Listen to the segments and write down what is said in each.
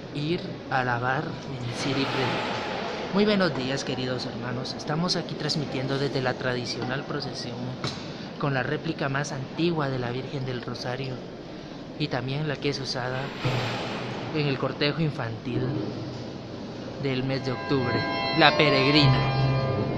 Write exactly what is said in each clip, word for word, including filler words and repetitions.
ir a alabar, bendecir y predicar. Muy buenos días, queridos hermanos. Estamos aquí transmitiendo desde la tradicional procesión con la réplica más antigua de la Virgen del Rosario y también la que es usada en el cortejo infantil del mes de octubre, la peregrina.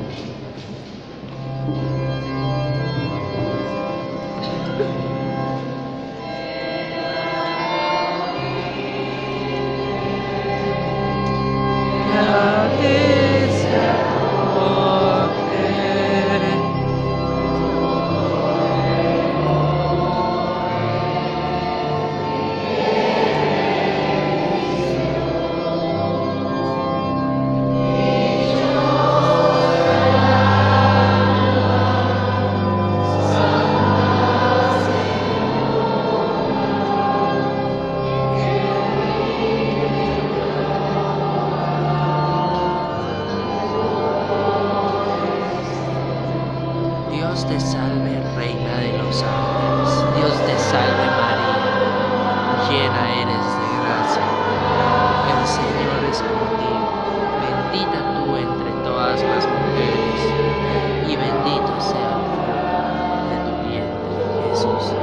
Dios te salve, Reina de los Ángeles. Dios te salve, María. Llena eres de gracia. El Señor es contigo. Bendita tú entre todas las mujeres, y bendito sea el fruto de tu vientre, Jesús.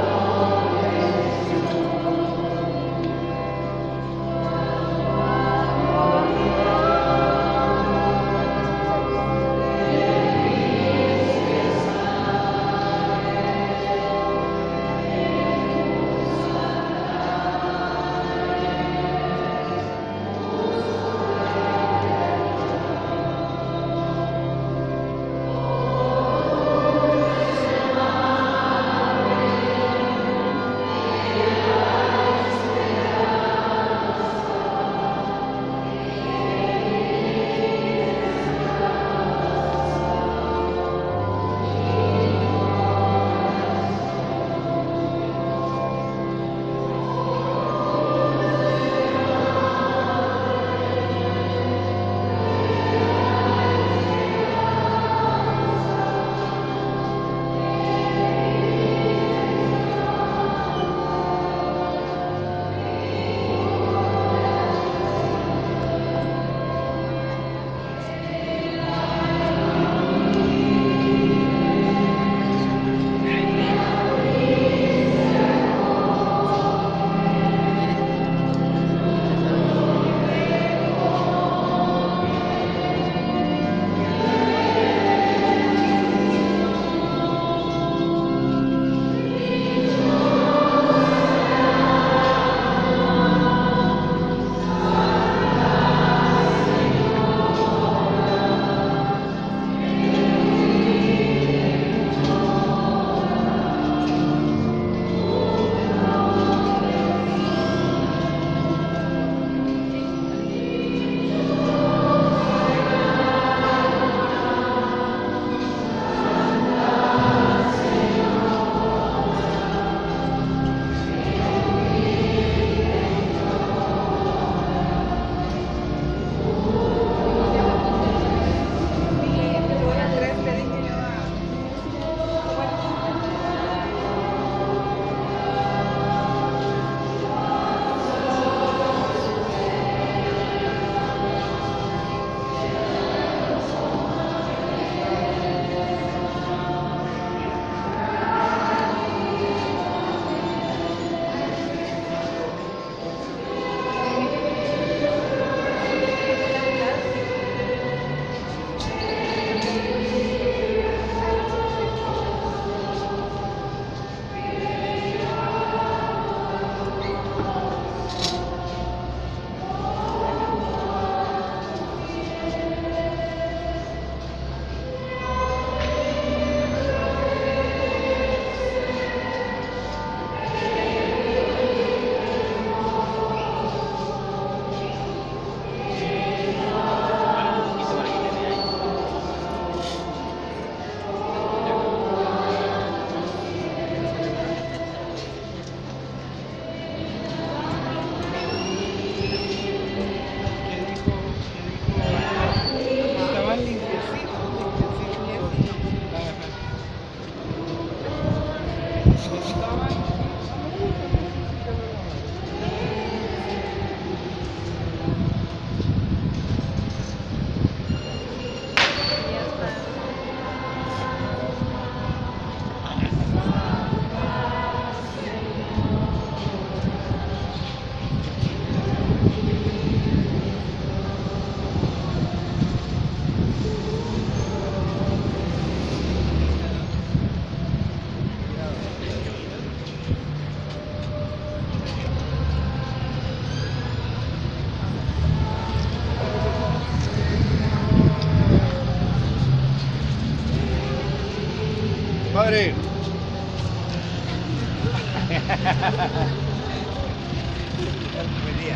Buen día.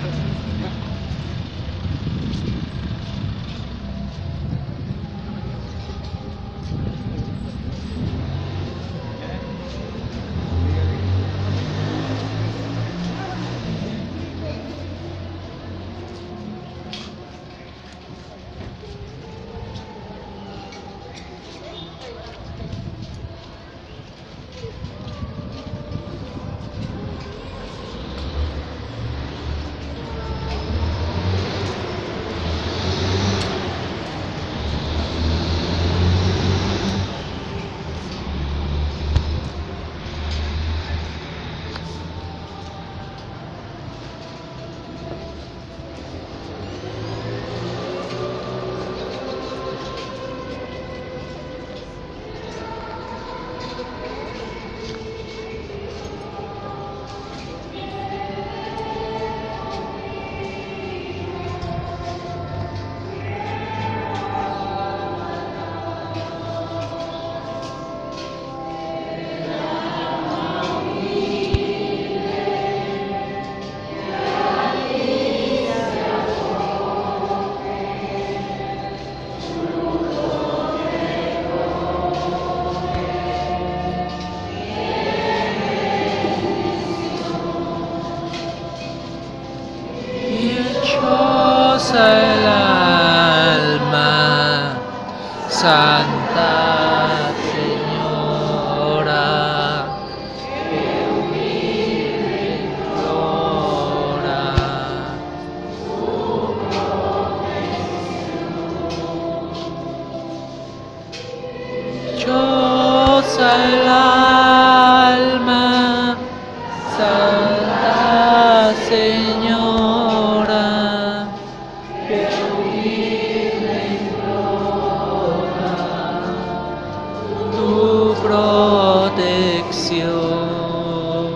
Dichosa el alma, Santa Señora, que humilde implora tu protección. Dichosa el alma, Santa Señora, que humilde implora tu protección.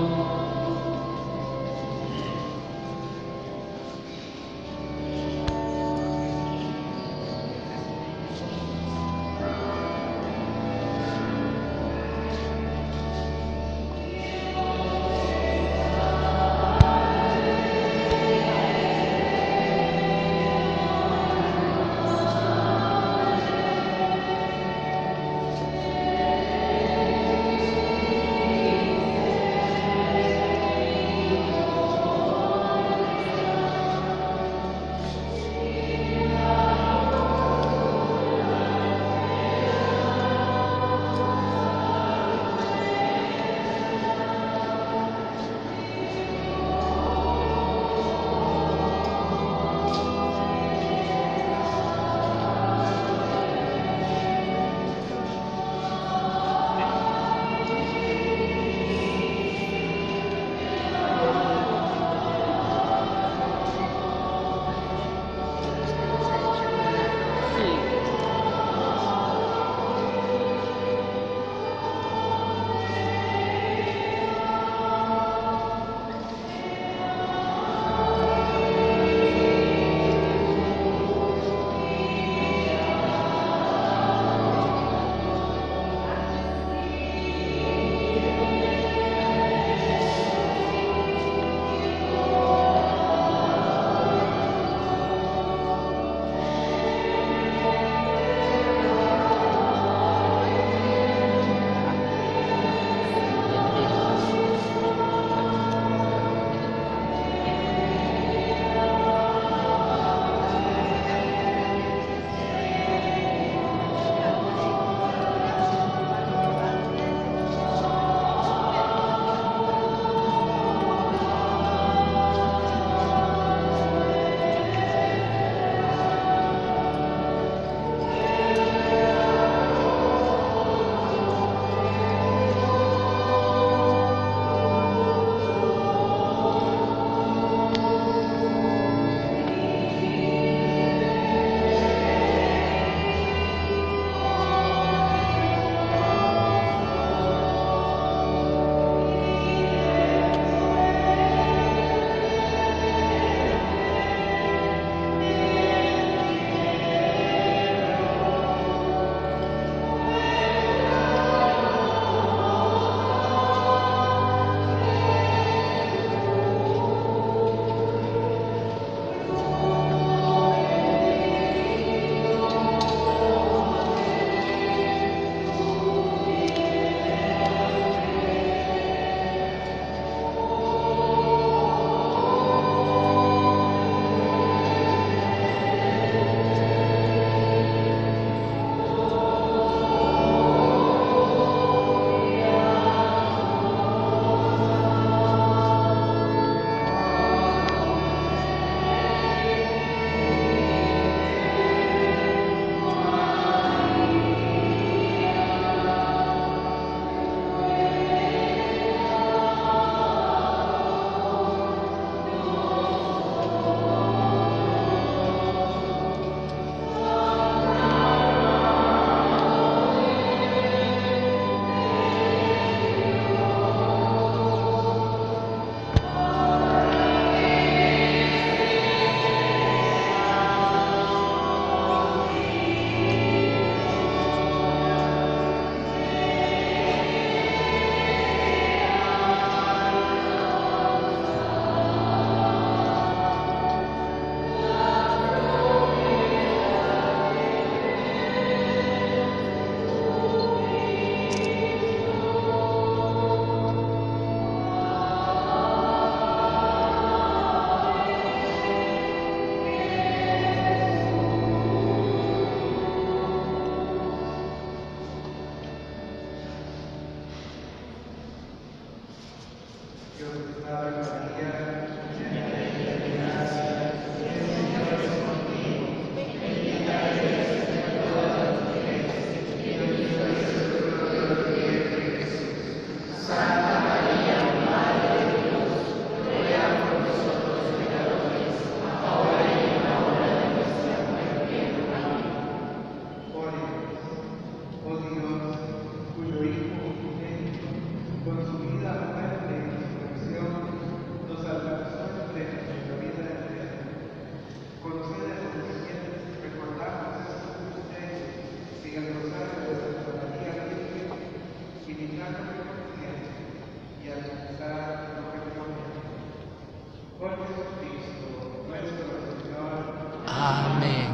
Amén.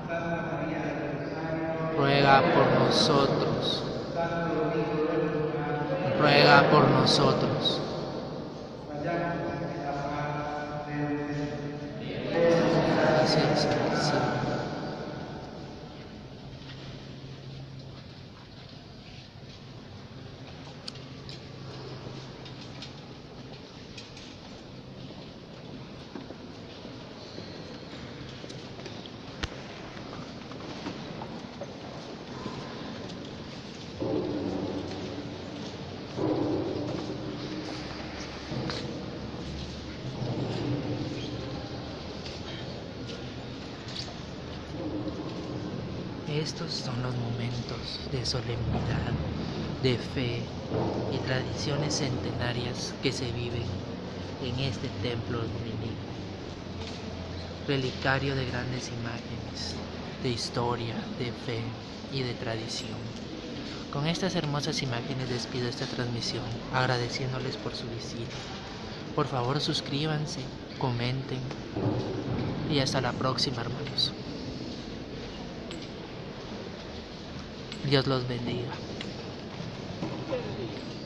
Ruega por nosotros. Ruega por nosotros. Gracias al Señor. Estos son los momentos de solemnidad, de fe y tradiciones centenarias que se viven en este templo dominico, relicario de grandes imágenes, de historia, de fe y de tradición. Con estas hermosas imágenes despido esta transmisión, agradeciéndoles por su visita. Por favor, suscríbanse, comenten y hasta la próxima, hermanos. Dios los bendiga.